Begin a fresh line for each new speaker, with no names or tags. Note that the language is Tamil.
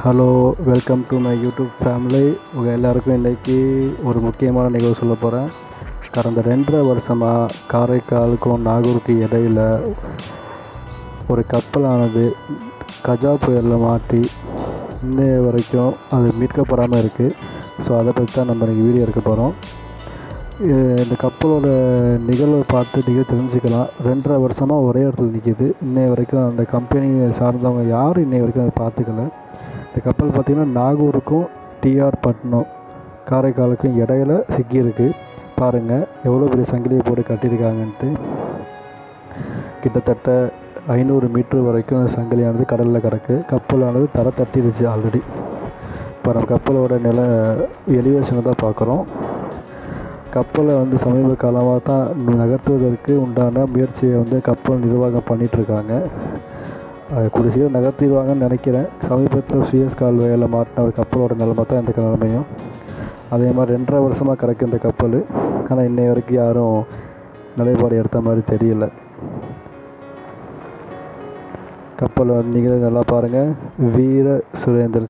Hello, welcome to my YouTube family. உங்கள் எல்லாருக்கும் இன்றைக்கி ஒரு முக்கியமான நிகழ்வு சொல்ல போகிறேன். கடந்த 2.5 வருஷமாக காரைக்காலுக்கும் நாகூருக்கும் இடையில் ஒரு கப்பலானது கஜா புயலில் மாட்டி இன்னைய வரைக்கும் அது மீட்கப்படாமல் இருக்குது. ஸோ அதை பற்றி தான் நம்ம இன்றைக்கி வீடியோ எடுக்க போகிறோம். இந்த கப்பலோட நிகழ்வை பார்த்து நீங்கள் தெரிஞ்சுக்கலாம். 2.5 வருஷமாக ஒரே இடத்துல நிற்கிது. இன்னைய வரைக்கும் அந்த கம்பெனியை சார்ந்தவங்க யாரும் இன்னைய வரைக்கும் அதை பார்த்துக்கல. இந்த கப்பல் பார்த்திங்கன்னா நாகூருக்கும் டிஆர் பட்டினம் காரைக்காலுக்கும் இடையில சிக்கியிருக்கு. பாருங்கள் எவ்வளோ பெரிய சங்கிலியை போட்டு கட்டியிருக்காங்கன்ட்டு. கிட்டத்தட்ட 500 மீட்டர் வரைக்கும் சங்கிலியானது கடலில் கிடக்கு. கப்பலானது தரை தட்டிடுச்சு ஆல்ரெடி. இப்போ நம்ம கப்பலோட எலிவேஷனை தான் பார்க்குறோம். கப்பலை சமீப காலமாக தான் நகர்த்துவதற்கு உண்டான முயற்சியை கப்பல் நிர்வாகம் பண்ணிகிட்ருக்காங்க. அது கூடிய சீக்கிரம் நகர்த்திடுவாங்கன்னு நினைக்கிறேன். சமீபத்தில் சுயஸ் கால்வாயில் மாட்டின ஒரு கப்பலோட நிலைமை தான் இந்த நிலைமையும். அதே மாதிரி 2.5 வருஷமாக கிடக்கு இந்த கப்பல். ஆனால் இன்னைய வரைக்கும் யாரும் நிலைப்பாடு எடுத்த மாதிரி தெரியல. கப்பல் நீங்கள் நல்லா பாருங்கள். வீர சுரேந்தர்